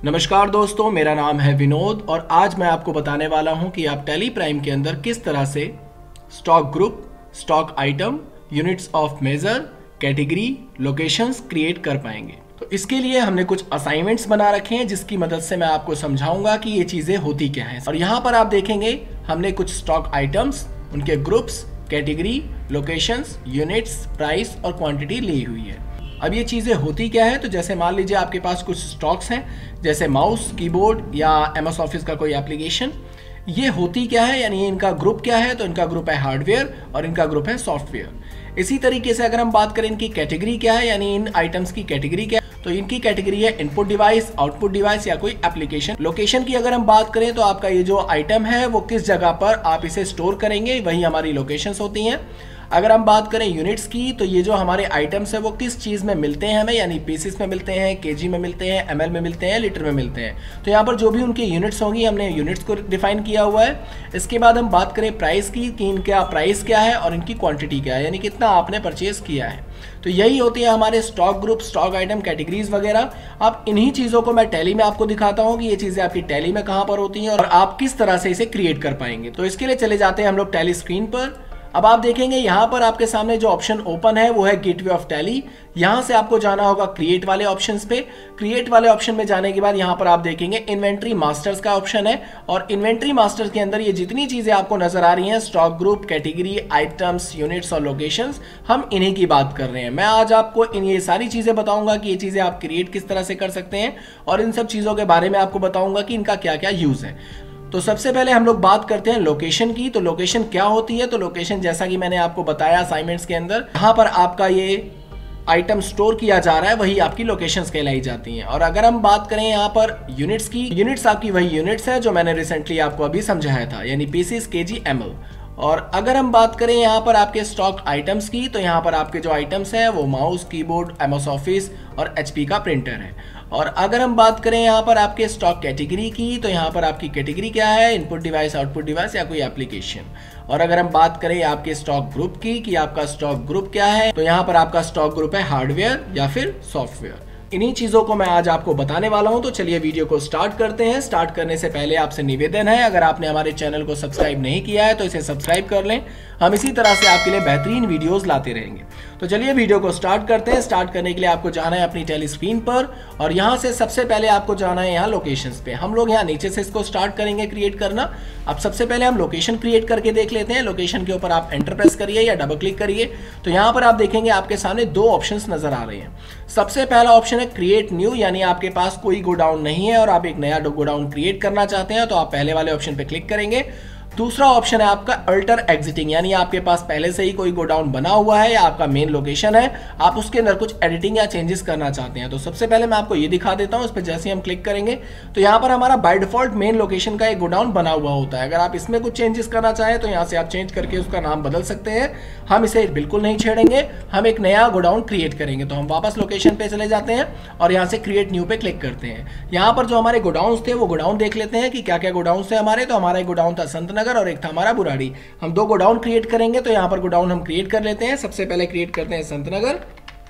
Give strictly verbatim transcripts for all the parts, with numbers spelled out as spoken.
नमस्कार दोस्तों, मेरा नाम है विनोद और आज मैं आपको बताने वाला हूं कि आप टैली प्राइम के अंदर किस तरह से stock group, stock item, units of measure, category, locations create कर पाएंगे। तो इसके लिए हमने कुछ असाइनमेंट्स बना रखे हैं जिसकी मदद से मैं आपको समझाऊंगा कि ये चीज़ें होती क्या हैं। और यहाँ पर आप देखेंगे हमने कुछ स्टॉक आइटम्स, उनके groups, category, locations, units, price और क्वांटिटी ली हुई है। अब ये चीज़ें होती क्या है, तो जैसे मान लीजिए आपके पास कुछ स्टॉक्स हैं जैसे माउस, कीबोर्ड या एम एस ऑफिस का कोई एप्लीकेशन। ये होती क्या है, यानी इनका ग्रुप क्या है, तो इनका ग्रुप है हार्डवेयर और इनका ग्रुप है सॉफ्टवेयर। इसी तरीके से अगर हम बात करें इनकी कैटेगरी क्या है, यानी इन आइटम्स की कैटेगरी क्या है, तो इनकी कैटेगरी है इनपुट डिवाइस, आउटपुट डिवाइस या कोई एप्लीकेशन। लोकेशन की अगर हम बात करें तो आपका ये जो आइटम है वो किस जगह पर आप इसे स्टोर करेंगे, वही हमारी लोकेशंस होती हैं। अगर हम बात करें यूनिट्स की, तो ये जो हमारे आइटम्स है वो किस चीज़ में मिलते हैं हमें, यानी पीसेस में मिलते हैं, केजी में मिलते हैं, एमएल में मिलते हैं, लीटर में मिलते हैं। तो यहाँ पर जो भी उनकी यूनिट्स होंगी हमने यूनिट्स को डिफाइन किया हुआ है। इसके बाद हम बात करें प्राइस की कि इनका प्राइस क्या है और इनकी क्वांटिटी क्या है, यानी कितना आपने परचेज किया है। तो यही होती है हमारे stock group, stock item, categories वगैरह। अब इन्हीं चीज़ों को मैं टैली में आपको दिखाता हूँ कि ये चीज़ें आपकी टैली में कहाँ पर होती हैं और आप किस तरह से इसे क्रिएट कर पाएंगे। तो इसके लिए चले जाते हैं हम लोग टैली स्क्रीन पर। अब आप देखेंगे यहाँ पर आपके सामने जो ऑप्शन ओपन है वो है गेटवे ऑफ टैली। यहाँ से आपको जाना होगा क्रिएट वाले ऑप्शंस पे। क्रिएट वाले ऑप्शन में जाने के बाद यहाँ पर आप देखेंगे इन्वेंट्री मास्टर्स का ऑप्शन है और इन्वेंट्री मास्टर्स के अंदर ये जितनी चीजें आपको नजर आ रही हैं, stock group, category, items, units और लोकेशंस, हम इन्हीं की बात कर रहे हैं। मैं आज आपको इन ये सारी चीजें बताऊंगा कि ये चीजें आप क्रिएट किस तरह से कर सकते हैं और इन सब चीजों के बारे में आपको बताऊंगा कि इनका क्या क्या यूज है। तो सबसे पहले हम लोग बात करते हैं लोकेशन की। तो लोकेशन क्या होती है, तो लोकेशन जैसा कि मैंने आपको बताया असाइनमेंट्स के अंदर, यहाँ पर आपका ये आइटम स्टोर किया जा रहा है वही आपकी लोकेशंस कहलाई जाती हैं। और अगर हम बात करें यहाँ पर यूनिट्स की, यूनिट्स आपकी वही यूनिट्स है जो मैंने रिसेंटली आपको अभी समझाया था, यानी पीसीस, केजी, एमएल। और अगर हम बात करें यहाँ पर आपके स्टॉक आइटम्स की, तो यहाँ पर आपके जो आइटम्स हैं वो माउस, कीबोर्ड, एम एस ऑफिस और एचपी का प्रिंटर है। और अगर हम बात करें यहाँ पर आपके स्टॉक कैटेगरी की, तो यहाँ पर आपकी कैटेगरी क्या है, इनपुट डिवाइस, आउटपुट डिवाइस या कोई एप्लीकेशन। और अगर हम बात करें आपके स्टॉक ग्रुप की कि आपका स्टॉक ग्रुप क्या है, तो यहाँ पर आपका स्टॉक ग्रुप है हार्डवेयर या फिर सॉफ्टवेयर। इन्हीं चीज़ों को मैं आज आपको बताने वाला हूं। तो चलिए वीडियो को स्टार्ट करते हैं। स्टार्ट करने से पहले आपसे निवेदन है, अगर आपने हमारे चैनल को सब्सक्राइब नहीं किया है तो इसे सब्सक्राइब कर लें। हम इसी तरह से आपके लिए बेहतरीन वीडियोस लाते रहेंगे। तो चलिए वीडियो को स्टार्ट करते हैं। स्टार्ट करने के लिए आपको जाना है अपनी टैली स्क्रीन पर और यहाँ से सबसे पहले आपको जाना है यहाँ लोकेशंस पे। हम लोग यहाँ नीचे से इसको स्टार्ट करेंगे क्रिएट करना। अब सबसे पहले हम लोकेशन क्रिएट करके देख लेते हैं। लोकेशन के ऊपर आप एंटर प्रेस करिए या डबल क्लिक करिए, तो यहाँ पर आप देखेंगे आपके सामने दो ऑप्शंस नजर आ रहे हैं। सबसे पहला ऑप्शन है क्रिएट न्यू, यानी आपके पास कोई गोडाउन नहीं है और आप एक नया गोडाउन क्रिएट करना चाहते हैं, तो आप पहले वाले ऑप्शन पे क्लिक करेंगे। दूसरा ऑप्शन है आपका अल्टर एग्जिटिंग, यानी आपके पास पहले से ही कोई गोडाउन बना हुआ है या आपका मेन लोकेशन है, आप उसके अंदर कुछ एडिटिंग या चेंजेस करना चाहते हैं। तो सबसे पहले मैं आपको ये दिखा देता हूँ। इस पर जैसे हम क्लिक करेंगे तो यहाँ पर हमारा बाय डिफॉल्ट मेन लोकेशन का एक गोडाउन बना हुआ होता है। अगर आप इसमें कुछ चेंजेस करना चाहें तो यहाँ से आप चेंज करके उसका नाम बदल सकते हैं। हम इसे बिल्कुल नहीं छेड़ेंगे, हम एक नया गोडाउन क्रिएट करेंगे। तो हम वापस लोकेशन पे चले जाते हैं और यहाँ से क्रिएट न्यू पे क्लिक करते हैं। यहाँ पर जो हमारे गोडाउन थे वो गोडाउन देख लेते हैं कि क्या क्या गोडाउन थे हमारे। तो हमारा एक गोडाउन था संतनगर और एक था हमारा बुराड़ी। हम दो गोडाउन क्रिएट करेंगे, तो यहां पर गोडाउन हम क्रिएट कर लेते हैं। सबसे पहले क्रिएट करते हैं संतनगर।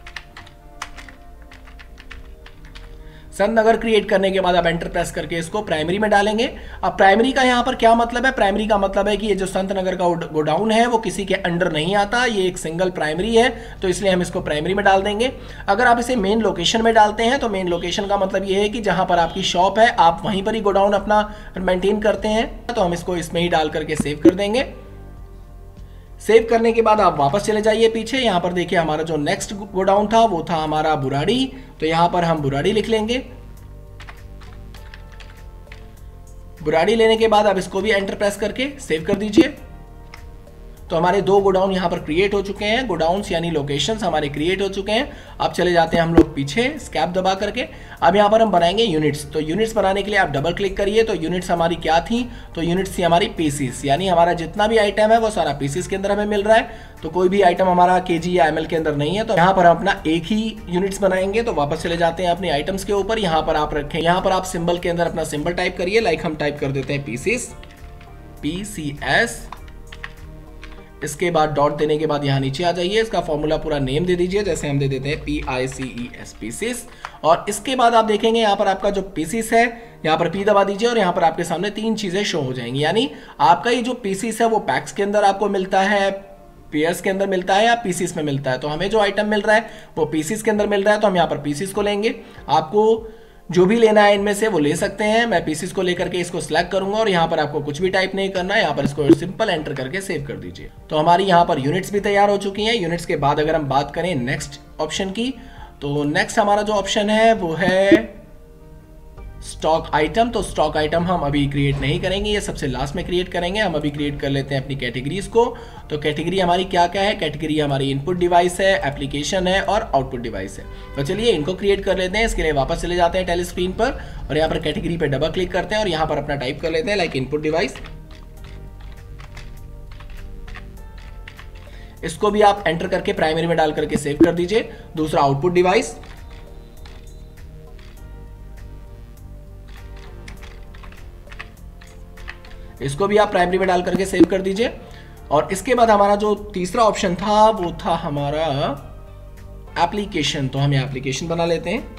संतनगर क्रिएट करने के बाद आप एंटर प्रेस करके इसको प्राइमरी में डालेंगे। अब प्राइमरी का यहाँ पर क्या मतलब है, प्राइमरी का मतलब है कि ये जो संतनगर का गोडाउन है वो किसी के अंडर नहीं आता, ये एक सिंगल प्राइमरी है, तो इसलिए हम इसको प्राइमरी में डाल देंगे। अगर आप इसे मेन लोकेशन में डालते हैं तो मेन लोकेशन का मतलब ये है कि जहां पर आपकी शॉप है आप वहीं पर ही गोडाउन अपना मेंटेन करते हैं, तो हम इसको इसमें ही डाल करके सेव कर देंगे। सेव करने के बाद आप वापस चले जाइए पीछे। यहाँ पर देखिए हमारा जो नेक्स्ट गोडाउन था वो था हमारा बुराड़ी, तो यहाँ पर हम बुराड़ी लिख लेंगे। बुराड़ी लेने के बाद आप इसको भी एंटर प्रेस करके सेव कर दीजिए। तो हमारे दो गोडाउन यहाँ पर क्रिएट हो चुके हैं। गोडाउन्स यानी लोकेशंस हमारे क्रिएट हो चुके हैं। अब चले जाते हैं हम लोग पीछे स्कैप दबा करके। अब यहाँ पर हम बनाएंगे यूनिट्स। तो यूनिट्स बनाने के लिए आप डबल क्लिक करिए। तो यूनिट्स हमारी क्या थी, तो यूनिट्स थी हमारी पीसीस, यानी हमारा जितना भी आइटम है वो सारा पीसीस के अंदर हमें मिल रहा है। तो कोई भी आइटम हमारा केजी या एमएल के अंदर नहीं है, तो यहाँ पर हम अपना एक ही यूनिट्स बनाएंगे। तो वापस चले जाते हैं अपने आइटम्स के ऊपर। यहाँ पर आप रखें, यहाँ पर आप सिंबल के अंदर अपना सिंबल टाइप करिए। लाइक हम टाइप कर देते हैं पीसीस, पी सी एस। इसके बाद डॉट देने के बाद यहाँ नीचे आ जाइए, इसका फॉर्मूला पूरा नेम दे दीजिए, जैसे हम दे देते हैं P I C E S pieces. और इसके बाद आप देखेंगे यहाँ पर आपका जो पीसीस है, यहाँ पर पी दबा दीजिए और यहाँ पर आपके सामने तीन चीजें शो हो जाएंगी। यानी आपका ये जो पीसीस है वो पैक्स के अंदर आपको मिलता है, पेयर्स के अंदर मिलता है या पीसीस में मिलता है। तो हमें जो आइटम मिल रहा है वो पीसीस के अंदर मिल रहा है, तो हम यहाँ पर पीसीस को लेंगे। आपको जो भी लेना है इनमें से वो ले सकते हैं। मैं पीसीस को लेकर के इसको सिलेक्ट करूंगा और यहाँ पर आपको कुछ भी टाइप नहीं करना है, यहाँ पर इसको सिंपल एंटर करके सेव कर दीजिए। तो हमारी यहाँ पर यूनिट्स भी तैयार हो चुकी हैं। यूनिट्स के बाद अगर हम बात करें नेक्स्ट ऑप्शन की, तो नेक्स्ट हमारा जो ऑप्शन है वो है स्टॉक आइटम। तो स्टॉक आइटम हम अभी क्रिएट नहीं करेंगे, ये सबसे लास्ट में क्रिएट करेंगे। हम अभी क्रिएट कर लेते हैं अपनी कैटेगरीज को। तो कैटेगरी हमारी क्या क्या है? कैटेगरी हमारी इनपुट डिवाइस है, एप्लीकेशन है और आउटपुट डिवाइस है। तो चलिए इनको क्रिएट कर लेते हैं। इसके लिए वापस चले जाते हैं टेली स्क्रीन पर और यहाँ पर कैटेगरी पे डबल क्लिक करते हैं और यहाँ पर अपना टाइप कर लेते हैं लाइक इनपुट डिवाइस। इसको भी आप एंटर करके प्राइमरी में डाल करके सेव कर दीजिए। दूसरा आउटपुट डिवाइस, इसको भी आप प्राइमरी में डाल करके सेव कर दीजिए। और इसके बाद हमारा जो तीसरा ऑप्शन था वो था हमारा एप्लीकेशन। तो हम एप्लीकेशन बना लेते हैं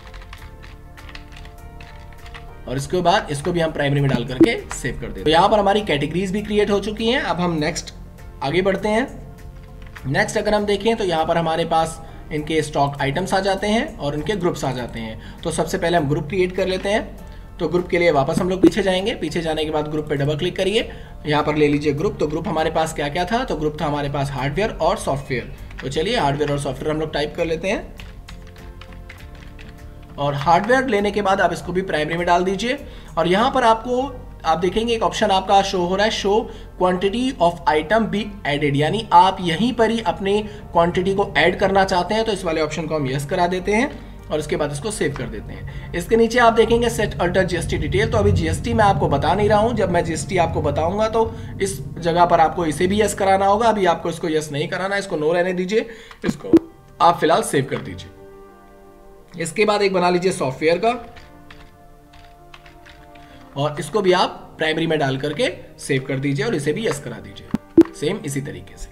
और इसके बाद इसको भी हम प्राइमरी में डाल करके सेव कर देते हैं। तो यहां पर हमारी कैटेगरीज भी क्रिएट हो चुकी हैं। अब हम नेक्स्ट आगे बढ़ते हैं। नेक्स्ट अगर हम देखें तो यहाँ पर हमारे पास इनके स्टॉक आइटम्स आ जाते हैं और इनके ग्रुप्स आ जाते हैं। तो सबसे पहले हम ग्रुप क्रिएट कर लेते हैं। तो ग्रुप के लिए वापस हम लोग पीछे जाएंगे। पीछे जाने के बाद ग्रुप पे डबल क्लिक करिए, यहाँ पर ले लीजिए ग्रुप। तो ग्रुप हमारे पास क्या क्या था? तो ग्रुप था हमारे पास हार्डवेयर और सॉफ्टवेयर। तो चलिए हार्डवेयर और सॉफ्टवेयर हम लोग टाइप कर लेते हैं और हार्डवेयर लेने के बाद आप इसको भी प्राइमरी में डाल दीजिए। और यहाँ पर आपको आप देखेंगे एक ऑप्शन आपका शो हो रहा है, show quantity of item be added. यानी आप यहीं पर ही अपने क्वांटिटी को ऐड करना चाहते हैं। तो इस वाले ऑप्शन को हम यस करा देते हैं और इसके बाद इसको सेव कर देते हैं। इसके नीचे आप देखेंगे सेट अल्टर जीएसटी डिटेल। तो अभी जीएसटी मैं आपको बता नहीं रहा हूं, जब मैं जीएसटी आपको बताऊंगा तो इस जगह पर आपको इसे भी यस कराना होगा। अभी आपको इसको यस नहीं कराना, इसको नो रहने दीजिए, इसको आप फिलहाल सेव कर दीजिए। इसके बाद एक बना लीजिए सॉफ्टवेयर का और इसको भी आप प्राइमरी में डाल करके सेव कर दीजिए और इसे भी यस करा दीजिए, सेम इसी तरीके से।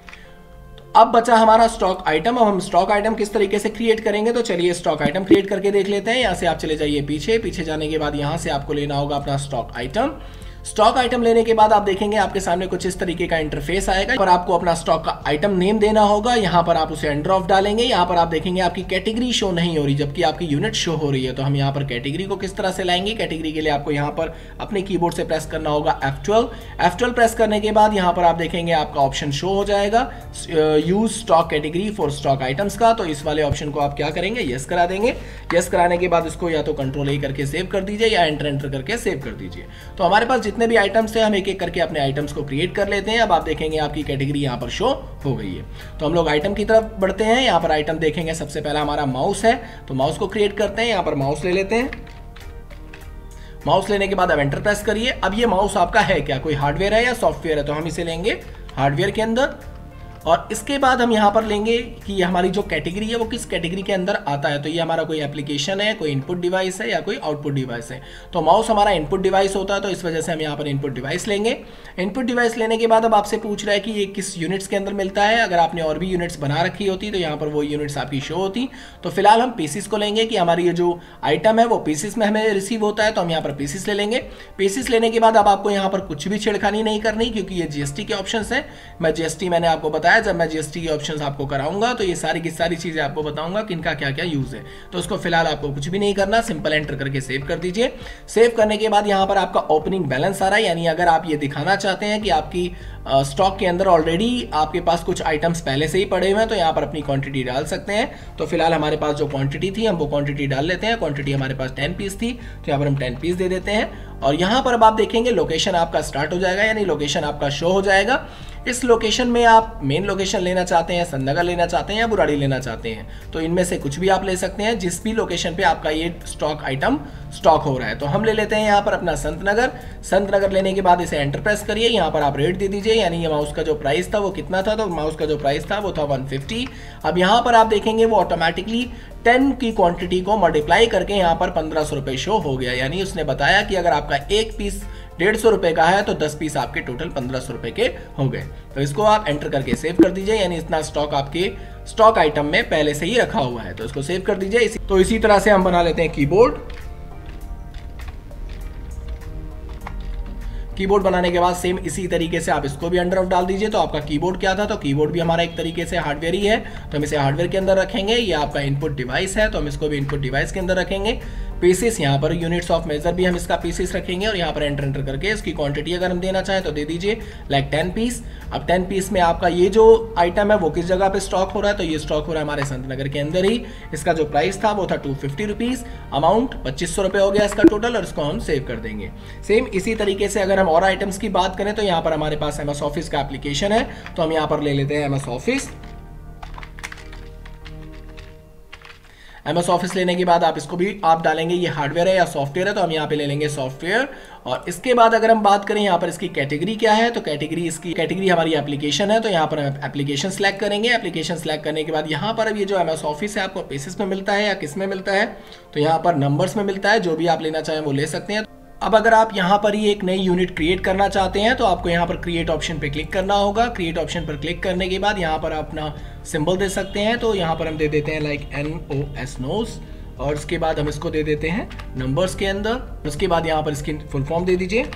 अब बचा हमारा स्टॉक आइटम। अब हम स्टॉक आइटम किस तरीके से क्रिएट करेंगे? तो चलिए स्टॉक आइटम क्रिएट करके देख लेते हैं। यहाँ से आप चले जाइए पीछे। पीछे जाने के बाद यहाँ से आपको लेना होगा अपना स्टॉक आइटम। स्टॉक आइटम लेने के बाद आप देखेंगे आपके सामने कुछ इस तरीके का इंटरफेस आएगा पर आपको अपना स्टॉक का आइटम नेम देना होगा। यहाँ पर आप उसे एंटर ऑफ डालेंगे। यहाँ पर आप देखेंगे आपकी कैटेगरी शो नहीं हो रही जबकि आपकी यूनिट शो हो रही है। तो हम यहाँ पर कैटेगरी को किस तरह से लाएंगे? कैटेगरी के लिए आपको यहाँ पर अपने कीबोर्ड से प्रेस करना होगा F twelve. F twelve press करने के बाद यहाँ पर आप देखेंगे आपका ऑप्शन शो हो जाएगा use stock category for stock items का। तो इस वाले ऑप्शन को आप क्या करेंगे? यस करा देंगे। यस कराने के बाद इसको या तो कंट्रोल ए करके सेव कर दीजिए या एंटर एंटर करके सेव कर दीजिए। तो हमारे पास जितने भी आइटम्स थे एक एक करके अपने आइटम्स को क्रिएट कर लेते हैं। अब आप देखेंगे आपकी कैटेगरी यहां पर शो हो गई है। तो हम लोग आइटम की तरफ बढ़ते हैं। यहां पर आइटम देखेंगे सबसे पहला हमारा माउस है। तो माउस को क्रिएट करते हैं। यहां पर माउस ले लेते हैं। माउस लेने के बाद अब एंटर प्रेस करिए। अब ये माउस आपका है क्या? कोई हार्डवेयर है या सॉफ्टवेयर है? तो हम इसे लेंगे हार्डवेयर के अंदर। और इसके बाद हम यहाँ पर लेंगे कि हमारी जो कैटेगरी है वो किस कैटेगरी के अंदर आता है। तो ये हमारा कोई एप्लीकेशन है, कोई इनपुट डिवाइस है या कोई आउटपुट डिवाइस है। तो माउस हमारा इनपुट डिवाइस होता है, तो इस वजह से हम यहाँ पर इनपुट डिवाइस लेंगे। इनपुट डिवाइस लेने के बाद अब आपसे पूछ रहा है कि ये किस यूनिट्स के अंदर मिलता है। अगर आपने और भी यूनिट्स बना रखी होती तो यहाँ पर वो यूनिट्स आपकी शो होती। तो फिलहाल हम पीसीस को लेंगे कि हमारी ये जो आइटम है वो पीसीस में हमें रिसीव होता है। तो हम यहाँ पर पीसीस ले लेंगे। पीसीस लेने के बाद अब आपको यहाँ पर कुछ भी छेड़खानी नहीं करनी क्योंकि ये जीएसटी के ऑप्शंस है। मैं जीएसटी मैंने आपको बताया, जब मैं जीएसटी ऑप्शंस आपको कराऊंगा तो ये सारी की सारी चीजें आपको बताऊंगा कि इनका क्या क्या यूज है। तो उसको फिलहाल आपको कुछ भी नहीं करना, सिंपल एंटर करके सेव कर दीजिए। सेव करने के बाद यहां पर आपका ओपनिंग बैलेंस आ रहा है, यानी अगर आप ये दिखाना चाहते हैं कि आपकी स्टॉक uh, के अंदर ऑलरेडी आपके पास कुछ आइटम्स पहले से ही पड़े हुए हैं तो यहाँ पर अपनी क्वांटिटी डाल सकते हैं। तो फिलहाल हमारे पास जो क्वांटिटी थी हम वो क्वांटिटी डाल लेते हैं। क्वांटिटी हमारे पास टेन पीस थी तो यहाँ पर हम टेन पीस दे देते हैं। और यहाँ पर अब आप देखेंगे लोकेशन आपका स्टार्ट हो जाएगा, यानी लोकेशन आपका शो हो जाएगा। इस लोकेशन में आप मेन लोकेशन लेना चाहते हैं, संतनगर लेना चाहते हैं या बुराड़ी लेना चाहते हैं, तो इनमें से कुछ भी आप ले सकते हैं जिस भी लोकेशन पे आपका ये स्टॉक आइटम स्टॉक हो रहा है। तो हम ले लेते हैं यहाँ पर अपना संतनगर। संतनगर लेने के बाद इसे एंटर प्रेस करिए। यहाँ पर आप रेट दे दीजिए, यानी ये माउस का जो प्राइस था वो कितना था? तो माउस का जो प्राइस था वो था वन फिफ्टी। अब यहाँ पर आप देखेंगे वो ऑटोमेटिकली टेन की क्वांटिटी को मल्टीप्लाई करके यहाँ पर पंद्रह सौ रुपये शो हो गया। यानी उसने बताया कि अगर आपका एक पीस डेढ़ सौ रुपए का है तो दस पीस आपके टोटल पंद्रह सौ रुपए के हो गए। तो इसको आप एंटर करके सेव कर दीजिए, यानी इतना स्टॉक आपके स्टॉक आइटम में पहले से ही रखा हुआ है, तो इसको सेव कर दीजिए। इसी, तो इसी तरह से हम बना लेते हैं कीबोर्ड। कीबोर्ड बनाने के बाद सेम इसी तरीके से आप इसको भी अंडर ऑफ डाल दीजिए। तो आपका कीबोर्ड क्या था, तो कीबोर्ड भी हमारा एक तरीके से हार्डवेयर ही है, तो हम इसे हार्डवेयर के अंदर रखेंगे। ये आपका इनपुट डिवाइस है, तो हम इसको भी इनपुट डिवाइस के अंदर रखेंगे। पीसेस, यहाँ पर यूनिट्स ऑफ मेजर भी हम इसका पीसेस रखेंगे, और यहाँ पर एंटर एंटर करके इसकी क्वांटिटी अगर हम देना चाहें तो दे दीजिए, लाइक टेन पीस। अब टेन पीस में आपका ये जो आइटम है वो किस जगह पे स्टॉक हो रहा है, तो ये स्टॉक हो रहा है हमारे संत नगर के अंदर ही। इसका जो प्राइस था वो था टू फिफ्टी रुपीज, अमाउंट पच्चीस सौ रुपए हो गया इसका टोटल, और इसको हम सेव कर देंगे। सेम इसी तरीके से अगर हम और आइटम्स की बात करें तो यहाँ पर हमारे पास एम एस ऑफिस का एप्लीकेशन है, तो हम यहाँ पर ले लेते हैं एम एस ऑफिस। एम एस ऑफिस लेने के बाद आप इसको भी आप डालेंगे ये हार्डवेयर है या सॉफ्टवेयर है, तो हम यहाँ पे ले लेंगे सॉफ्टवेयर। और इसके बाद अगर हम बात करें यहाँ पर इसकी कैटेगरी क्या है, तो कैटेगरी इसकी कैटेगरी हमारी एप्लीकेशन है, तो यहाँ पर हम एप्लीकेशन सेलेक्ट करेंगे। एप्लीकेशन सेलेक्ट करने के बाद यहाँ पर अब ये जो एम एस ऑफिस है आपको पीसेस में मिलता है या किस में मिलता है, तो यहाँ पर नंबर्स में मिलता है, जो भी आप लेना चाहें वो ले सकते हैं। अब अगर आप यहाँ पर ही एक नई यूनिट क्रिएट करना चाहते हैं तो आपको यहाँ पर क्रिएट ऑप्शन पे क्लिक करना होगा। क्रिएट ऑप्शन पर क्लिक करने के बाद यहाँ पर आप अपना सिंबल दे सकते हैं, तो यहाँ पर हम दे देते हैं like N O S nos, और उसके बाद हम इसको दे देते हैं नंबर्स के अंदर। उसके बाद यहाँ पर इसकी फुल फॉर्म दे दीजिए,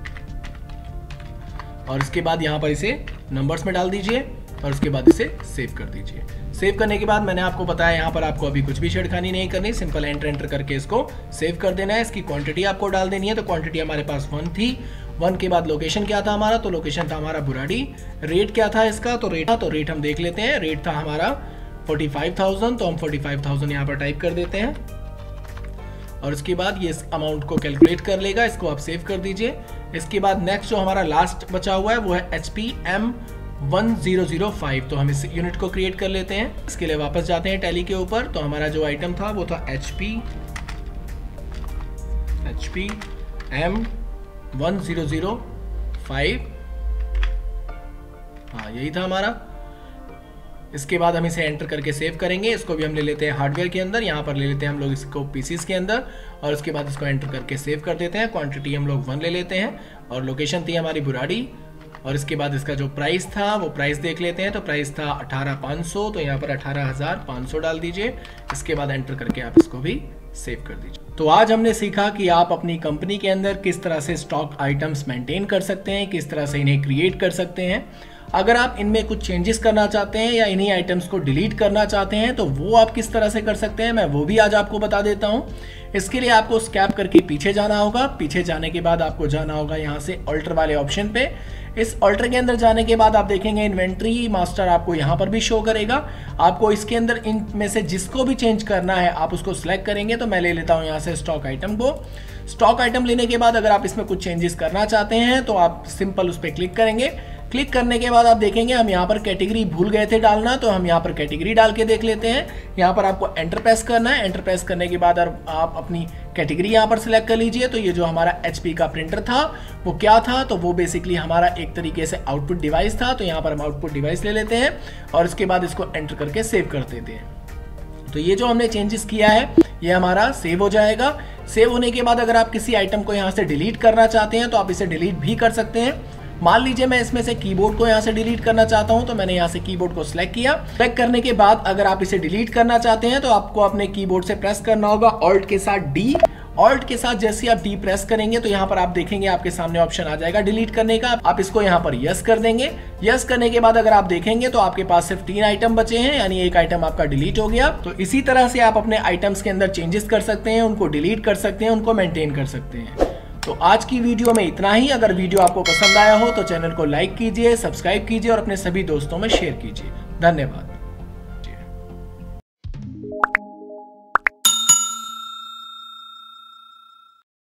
और इसके बाद यहाँ पर इसे नंबर्स में डाल दीजिए, और उसके बाद इसे सेव कर दीजिए। सेव करने के बाद मैंने आपको बताया यहाँ पर आपको अभी कुछ भी छेड़खानी नहीं करनी, सिंपल एंटर एंटर करके इसको सेव कर देना है। इसकी क्वांटिटी आपको डाल देनी है, तो क्वांटिटी हमारे पास वन थी। वन के बाद लोकेशन क्या था हमारा, तो लोकेशन था हमारा बुराड़ी। रेट क्या था इसका, तो रेट था, तो रेट हम देख लेते हैं। रेट था हमारा फोर्टी फाइव थाउजेंड, तो हम फोर्टी फाइव थाउजेंड यहाँ पर टाइप कर देते हैं, और इसके बाद ये अमाउंट को कैलकुलेट कर लेगा। इसको आप सेव कर दीजिए। इसके बाद नेक्स्ट जो हमारा लास्ट बचा हुआ है वो है H P M one zero zero five, तो हम इस यूनिट को क्रिएट कर लेते हैं। इसके लिए वापस जाते हैं टैली के ऊपर, तो हमारा जो आइटम था वो था H P H P M one zero zero five, हाँ यही था हमारा। इसके बाद हम इसे एंटर करके सेव करेंगे। इसको भी हम ले लेते हैं हार्डवेयर के अंदर, यहाँ पर ले लेते हैं हम लोग इसको पीसीस के अंदर, और उसके बाद इसको एंटर करके सेव कर देते हैं। क्वांटिटी हम लोग वन ले लेते हैं, और लोकेशन थी हमारी बुराड़ी। और इसके बाद इसका जो प्राइस था वो प्राइस देख लेते हैं, तो प्राइस था अठारह पाँच सौ, तो यहाँ पर अठारह हज़ार पाँच सौ डाल दीजिए। इसके बाद एंटर करके आप इसको भी सेव कर दीजिए। तो आज हमने सीखा कि आप अपनी कंपनी के अंदर किस तरह से स्टॉक आइटम्स मेंटेन कर सकते हैं, किस तरह से इन्हें क्रिएट कर सकते हैं। अगर आप इनमें कुछ चेंजेस करना चाहते हैं या इन्हीं आइटम्स को डिलीट करना चाहते हैं तो वो आप किस तरह से कर सकते हैं, मैं वो भी आज आपको बता देता हूं। इसके लिए आपको स्कैप करके पीछे जाना होगा। पीछे जाने के बाद आपको जाना होगा यहाँ से ऑल्टर वाले ऑप्शन पे। इस ऑल्टर के अंदर जाने के बाद आप देखेंगे इन्वेंट्री मास्टर आपको यहाँ पर भी शो करेगा। आपको इसके अंदर इनमें से जिसको भी चेंज करना है आप उसको सिलेक्ट करेंगे। तो मैं ले लेता हूँ यहाँ से स्टॉक आइटम को। स्टॉक आइटम लेने के बाद अगर आप इसमें कुछ चेंजेस करना चाहते हैं तो आप सिंपल उस पर क्लिक करेंगे। क्लिक करने के बाद आप देखेंगे हम यहाँ पर कैटेगरी भूल गए थे डालना, तो हम यहाँ पर कैटेगरी डाल के देख लेते हैं। यहाँ पर आपको एंटर प्रेस करना है। एंटर प्रेस करने के बाद आप अपनी कैटेगरी यहाँ पर सिलेक्ट कर लीजिए। तो ये जो हमारा एचपी का प्रिंटर था वो क्या था, तो वो बेसिकली हमारा एक तरीके से आउटपुट डिवाइस था। तो यहाँ पर हम आउटपुट डिवाइस ले लेते हैं और इसके बाद इसको एंटर करके सेव कर देते हैं। तो ये जो हमने चेंजेस किया है ये हमारा सेव हो जाएगा। सेव होने के बाद अगर आप किसी आइटम को यहाँ से डिलीट करना चाहते हैं तो आप इसे डिलीट भी कर सकते हैं। मान लीजिए मैं इसमें से कीबोर्ड को यहाँ से डिलीट करना चाहता हूँ, तो मैंने यहाँ से कीबोर्ड को सिलेक्ट किया। सिलेक्ट करने के बाद अगर आप इसे डिलीट करना चाहते हैं तो आपको अपने कीबोर्ड से प्रेस करना होगा ऑल्ट के साथ डी। ऑल्ट के साथ जैसे आप डी प्रेस करेंगे तो यहाँ पर आप देखेंगे आपके सामने ऑप्शन आ जाएगा डिलीट करने का। आप इसको यहाँ पर यस कर देंगे। यस करने के बाद अगर आप देखेंगे तो आपके पास सिर्फ तीन आइटम बचे हैं, यानी एक आइटम आपका डिलीट हो गया। तो इसी तरह से आप अपने आइटम्स के अंदर चेंजेस कर सकते हैं, उनको डिलीट कर सकते हैं, उनको मेंटेन कर सकते हैं। तो आज की वीडियो में इतना ही। अगर वीडियो आपको पसंद आया हो तो चैनल को लाइक कीजिए, सब्सक्राइब कीजिए और अपने सभी दोस्तों में शेयर कीजिए। धन्यवाद।